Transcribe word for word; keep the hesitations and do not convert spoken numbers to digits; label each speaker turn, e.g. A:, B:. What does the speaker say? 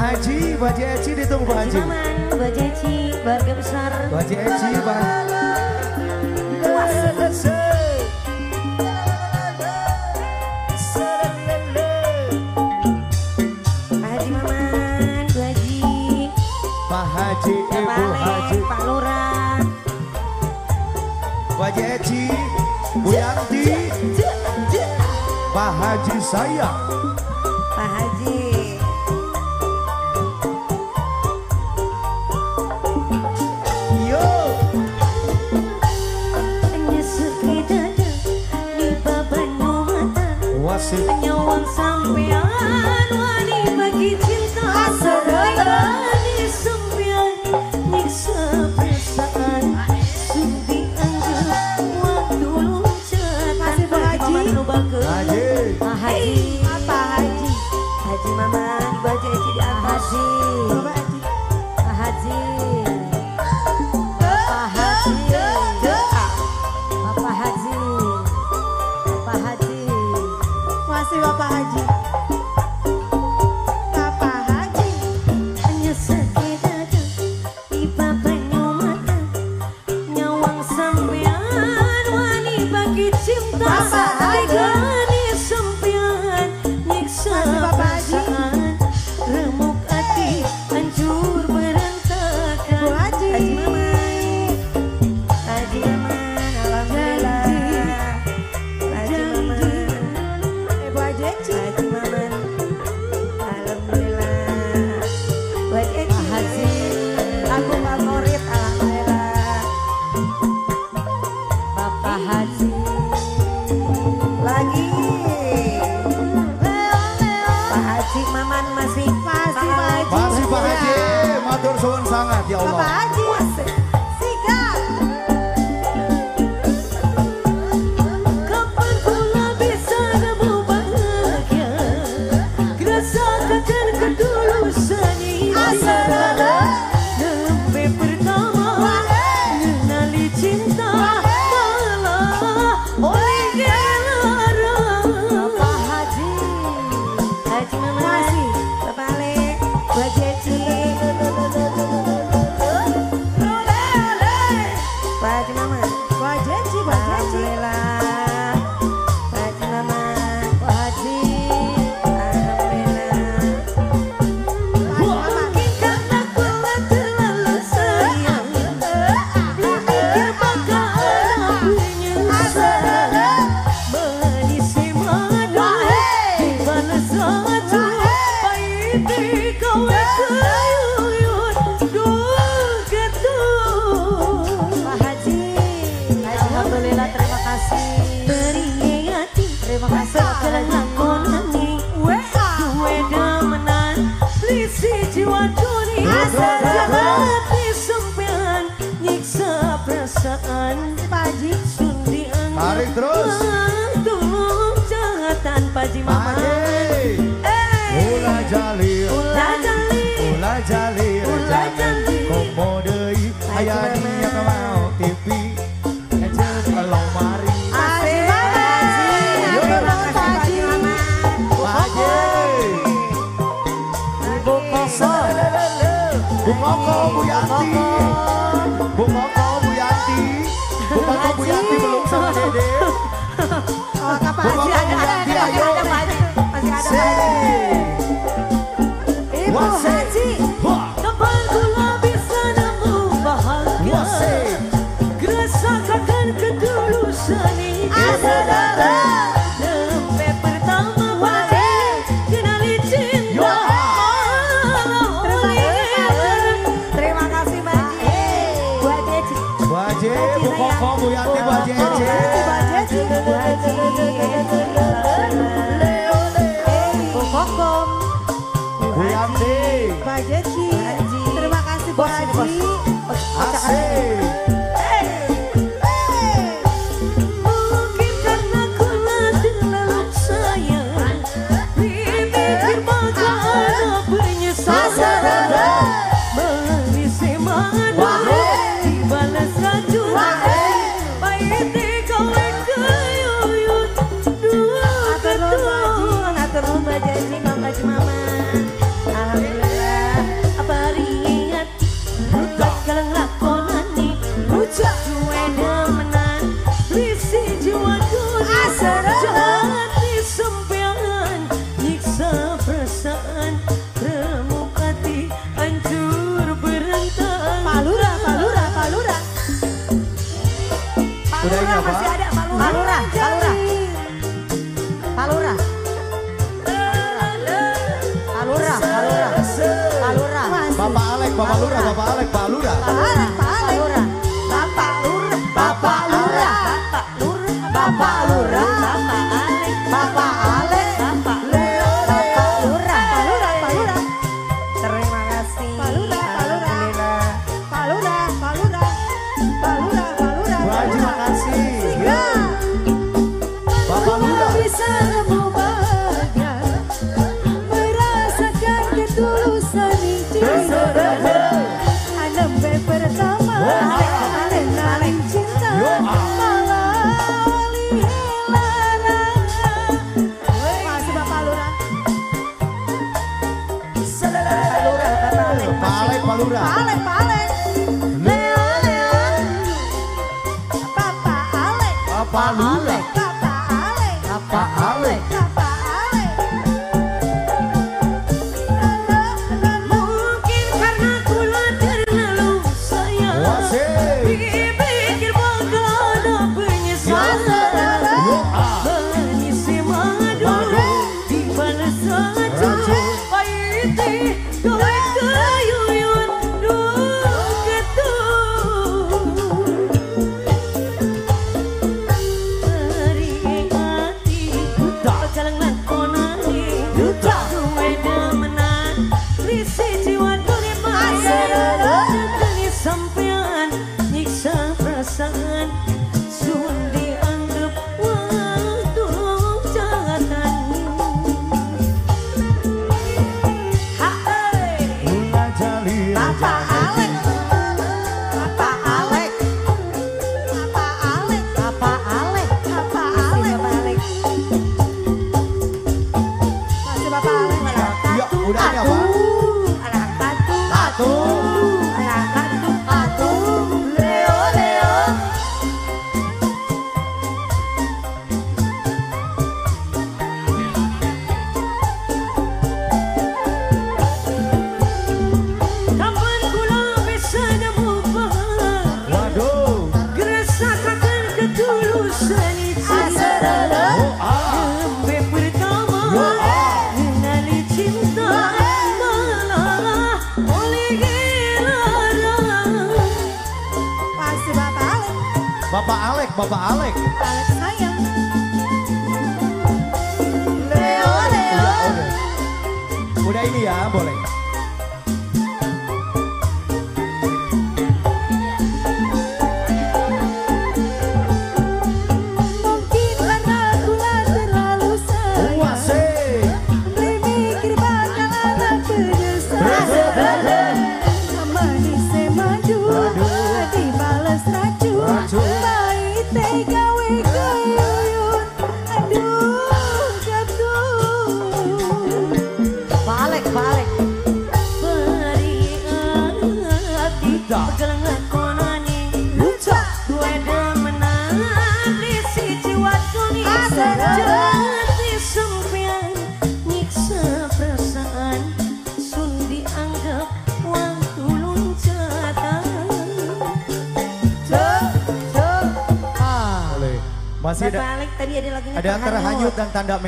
A: Haji, Pak Haji Eci ditunggu Pak Haji.
B: Maman, Pak Haji Eci, keluarga besar.
A: Pak Haji Eci, Pak. Haji, Ibu Haji,
B: Pak Lurah,
A: Pak Haji Eci, Bu Yanti, Pak Haji saya,
B: Pak Haji.
A: Yo.
B: Hanya sekedar di baban mata,
A: Wasif.
B: nyawang sampean wani bagi cinta. Haji Mama, Ibu Haji Eci di atas. Haji, Pak Haji, Bapak Haji, Bapak Haji, Bapak Haji,
C: masih Bapak Haji, Bapak Haji.
B: Hanya sekedar di babannya mata, nyawang sampean wani bagi cinta.
C: Bapak Haji.
B: Remuk hati hancur berantakan.
C: Bu Haji,
B: Haji Mama, Haji Mama, alhamdulillah. Haji Mama,
C: Ibu Haji Eci,
B: Haji Mama, alhamdulillah. Bu Haji Eci, Haji, aku favorit, alhamdulillah. Bapak Haji, lagi. Pak Haji Maman masih
C: masih Pak Haji,
A: Masih Pak Haji, matur suwun sangat ya Allah.
C: Bapak Haji, sikat.
B: Kapan pula bisa kamu bahagia, rasakan ketulusan ini. Nembe pertama mengenali cinta, malah oleh dilarang. Bapak Haji, Haji Mama masih, Bapak Alek, Bu Haji Eci, Pak Haji Mama,
C: Bu Haji Eci, Bu Haji Eci.
B: alhamdulillah. Pak Haji Mama, Pak Haji, alhamdulillah. Mungkin karena ku terlalu sayang, berpikir maka ada penyesal. Menisi madu dibalas satu, pahit kau kuyut dua ketuk. Pak Haji, alhamdulillah, terima kasih. Beri hati, terima kasih. Kerana kau nangis, gue demenan, lisi jiwa dunia. Hati sempian, nyiksa perasaan.
C: Pak Haji,
B: Sundian
A: Tarik terus.
B: tolong jahatan Pak Haji
A: Pak
B: Mama.
A: Haji. Ula jalir,
B: Ulah jali,
A: ula jalir,
B: Ula jali.
A: komo deui aya
B: Haji
A: nya
B: Mama.
A: mau T V. Ece kalau mari.
B: Asik,
C: Pak Haji.
A: Yo,
C: Terima kasih Pak Haji.
A: Pak Haji.
B: Ibu Koko,
A: Bu Koko, Bu Yanti. Bu Koko, Bu Yanti. Bu Koko, Bu Yanti belum sama Dede.
C: Oh, Kak Pak
A: Bu
C: Haji,
A: Koko,
C: ada,
A: Bu
C: ada,
A: Yanti,
C: ada,
A: ayo.
C: ada, Pak Haji. Masih ada, Pak Haji.
B: Ibu
A: Wah.
B: Haji,
A: Wah.
B: kapan pula bisa nemu bahagia?
A: Wasik.
B: Rasakan ketulusan ini. Nembe pertama kali kenali cinta.
C: Terima kasih Pak Haji.
B: Bu Haji Eci,
A: Bu Haji, Bu Koko, Bu Yanti, Bu Haji Ece.
C: Pak Haji.
B: Bu Haji, Bu Kokom,
A: Bu Yanti.
C: Pak Haji. Terima kasih Pak
B: Bos,
C: Haji.
A: Asik.
B: mungkin karena ku terlalu sayang, dipikir maka ada penyesalan. Menisi madu dibalas racun, pahit kau kuyut dua ketuk. Atur nuhun Pak Haji, Mang Haji Mama, alhamdulillah.
A: Lurah, Bapak Alek, Pak Lurah.
C: Pak Alek, Pak Alek.
B: Bapak Lurah, Bapak Lurah, Bapak Lurah, Bapak Lurah, Bapak Alek, Bapak Alek, Bapak Leo, Bapak Lurah,
C: Pak Lurah, Pak Lurah.
B: terima kasih.
C: Pak Lurah, Pak Lurah.
B: Alhamdulillah.
C: Pak Lurah, Pak Lurah. Pak Lurah, Pak Lurah.
A: Bu Haji makasih.
C: Tiga.
A: Bapak Lurah.
C: Bisa nemu bahagia, merasakan ketulusan cinta. Anembe pertama, alenang cinta, malali larang. Masih Bapak Lurah.
B: Bapak Lurah, Bapak Alek.
A: Pak Alek, Pak Lurah.
C: Pak Alek, Pak Alek. Leo, Leo. Bapak Alek.
A: Bapak Lurah.
C: Bapak Alek.
A: Pak Alek.
C: Bapak Alek.
B: Mungkin karena kula terlalu sayang,
A: Wasih.
B: pikir bakal ada penyesalan.
A: Doa.
B: Mengisi madu dibalas racun, pahiti kowe kayuyun duketung. Beri hati bakal nglakoni duwe demenan risi jiwa dunia maya dari sampean nyiksa perasaan sun dianggap waktu jatan. Hai
A: Bunga jali.
C: Bapak Alek. Bapak Alek. Bapak Alek.
B: Bapak Alek,
C: Bapak Alek.
B: Bapak Alek.
C: Masih Bapak Alek.
A: Ya, udah ini apa?
B: Anak batu,
A: Satu.
B: anak batu, batu, Leo, Leo. Kapan kula bisa nemu bahagia,
A: Waduh.
B: ngerasakan ketulusan itu.
A: Doa.
B: Sampai pertama mengenali cinta malah oleh dilarang.
C: Masih Bapak Alek.
A: Bapak Alek, Bapak Alek.
C: Alek sayang.
B: Leo, Leo.
A: Udah, udah. Udah ini ya, boleh.
C: Mungkin karena kula terlalu sayang,
A: Wasih.
C: mikir bakal ada penyesalan. Manis madu dibalas racun,
A: Racun.
C: pahit gawe kayuyun. Aduh, jatuh.
B: Pak Alek, Pak Alek. Beri hati bakal ngakonani dua demenan risi jiwa dunia jati sempian nyiksa perasaan sun dianggap waktu loncatan.
A: Boleh. Masih
B: Bapak
A: ada
B: Alek tadi ada lagunya
A: ada
B: Terhanyut.
A: terhanyut dan tanda